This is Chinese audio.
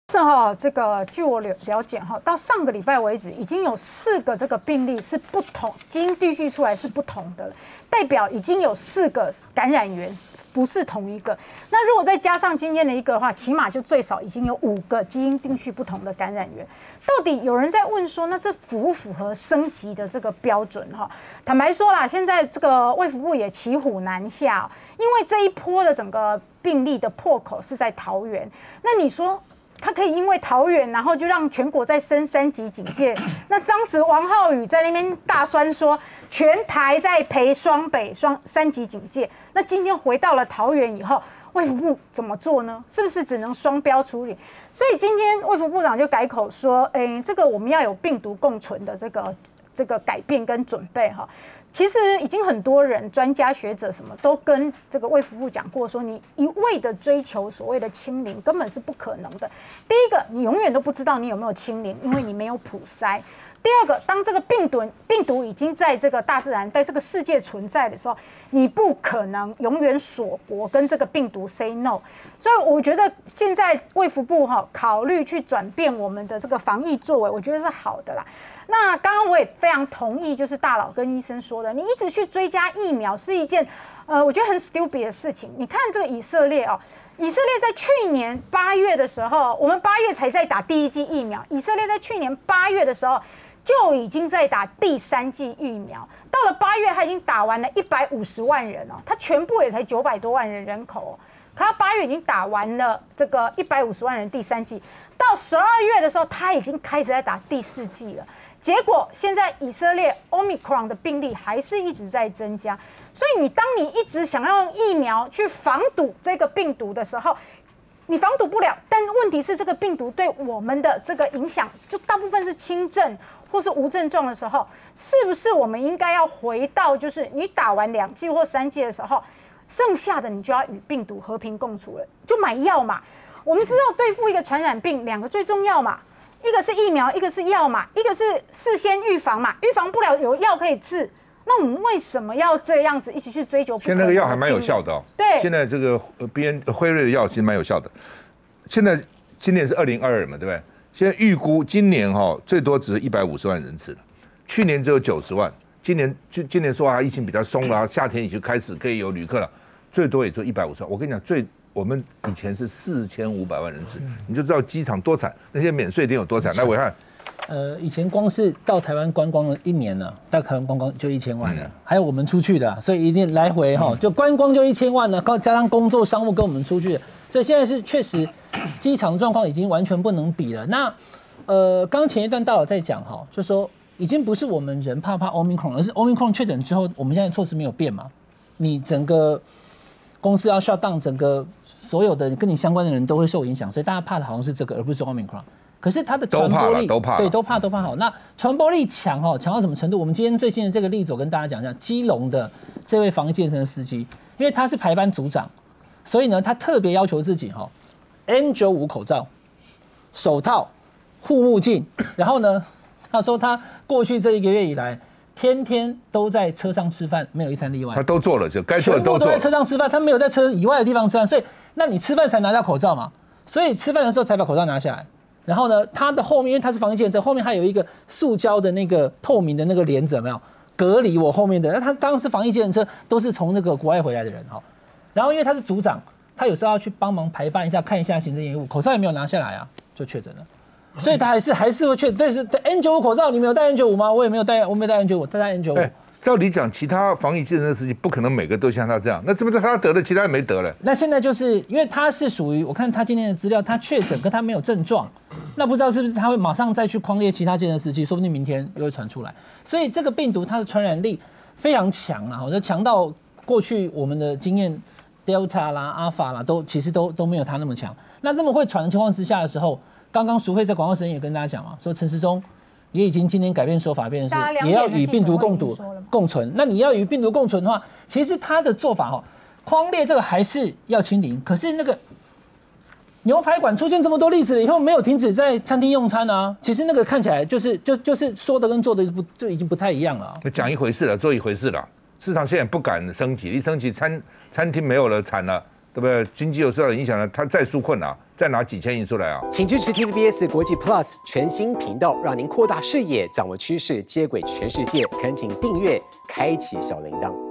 是哈，这个据我了解哈，到上个礼拜为止，已经有4个这个病例是不同，基因地序出来是不同的了，代表已经有4个感染源不是同一个。那如果再加上今天的一个的话，起码就最少已经有5个基因地序不同的感染源。到底有人在问说，那这符不符合升级的这个标准哈？坦白说啦，现在这个卫福部也骑虎难下，因为这一波的整个病例的破口是在桃园，那你说？他可以因为桃园，然后就让全国再升3级警戒。那当时王浩宇在那边大酸说，全台在陪双北3级警戒。那今天回到了桃园以后，卫福部怎么做呢？是不是只能双标处理？所以今天卫福部长就改口说，这个我们要有病毒共存的这个改变跟准备哈。其实已经很多人、专家学者什么都跟这个卫福部讲过，说你一味的追求所谓的清零，根本是不可能的。第一个，你永远都不知道你有没有清零，因为你没有普筛。第二个，当这个病毒已经在这个大自然、在这个世界存在的时候，你不可能永远锁国跟这个病毒 say no。所以我觉得现在卫福部考虑去转变我们的这个防疫作为，我觉得是好的啦。那刚刚我也非常同意，就是大佬跟医生说的，你一直去追加疫苗是一件我觉得很 stupid 的事情。你看这个以色列哦，以色列在去年8月的时候，我们8月才在打第1剂疫苗，以色列在去年8月的时候就已经在打第3剂疫苗，到了8月他已经打完了150万人哦，他全部也才900多万人口哦。可他8月已经打完了这个150万人第3剂，到12月的时候，他已经开始在打第4剂了。结果现在以色列 Omicron 的病例还是一直在增加，所以当你一直想要用疫苗去防堵这个病毒的时候，你防堵不了。但问题是，这个病毒对我们的这个影响，就大部分是轻症或是无症状的时候，是不是我们应该要回到，就是你打完2剂或3剂的时候，剩下的你就要与病毒和平共处了，就买药嘛。我们知道对付一个传染病，2个最重要嘛。一个是疫苗，一个是药嘛，一个是事先预防嘛，预防不了有药可以治，那我们为什么要这样子一起去追求？ 现在那个药还蛮有效的哦。 对， 现在这个辉瑞的药其实蛮有效的。现在今年是2022嘛，对不对？现在预估今年最多只是150万人次了，去年只有90万，今年说疫情比较松了，夏天已经开始可以有旅客了，最多也就150万。我跟你讲，我们以前是4500万人次，你就知道机场多惨，那些免税店有多惨。来，伟汉， 以前光是到台湾观光了1年了，到台湾观光就1000万了，还有我们出去的，所以一定来回就观光就1000万了，加上工作商务跟我们出去的，所以现在是确实机场状况已经完全不能比了。那刚前一段大佬在讲就说已经不是我们人怕 Omicron， 而是 Omicron 确诊之后，我们现在措施没有变嘛，你整个公司要 shut down， 整个所有的跟你相关的人都会受影响，所以大家怕的好像是这个，而不是 Omicron。可是它的传播力都怕， 对，都怕好。那传播力强到什么程度？我们今天最新的这个例子，我跟大家讲一下，基隆的这位防疫健身的司机，因为他是排班组长，所以呢，他特别要求自己N95 口罩、手套、护目镜，然后呢，他说他过去这1个月以来，天天都在车上吃饭，没有一餐例外。 他都做了，就该做的都做了。 全部都在车上吃饭，他没有在车以外的地方吃饭，所以那你吃饭才拿下口罩嘛，所以吃饭的时候才把口罩拿下来。然后呢，他的后面因为他是防疫健身，后面还有一个塑胶的那个透明的那个帘子，有没有隔离我后面的？那他当时防疫健身车都是从那个国外回来的人然后因为他是组长，他有时候要去帮忙排班一下，看一下行政业务，口罩也没有拿下来啊，就确诊了。所以他还是会确诊。这是 N95 口罩，你没有戴 N95 吗？我也没有戴，我没戴 N95， 他戴 N95。 照理讲，其他防疫健身的事情不可能每个都像他这样，那这不是他得了，其他人没得了？ 那现在就是因为他是属于，我看他今天的资料，他确诊跟他没有症状，那不知道是不是他会马上再去匡列其他健身司机，说不定明天又会传出来。所以这个病毒它的传染力非常强啊，就强到过去我们的经验 Delta 啦、Alpha 啦，其实都没有它那么强。那么会传的情况之下的时候，刚刚淑慧在广告时间也跟大家讲嘛，说陈时中也已经今天改变说法，变成是也要与病毒共存。那你要与病毒共存的话，其实他的做法匡列这个还是要清零，可是那个牛排馆出现这么多例子了以后，没有停止在餐厅用餐啊。其实那个看起来就是说的跟做的就已经不太一样了。 讲一回事了，做一回事了。市场现在不敢升级，一升级餐厅没有了，惨了。 对不对？经济有受到影响了，他再纾困啊，再拿几千亿出来啊！ 请支持 TVBS 国际 Plus 全新频道，让您扩大视野，掌握趋势，接轨全世界。恳请订阅，开启小铃铛。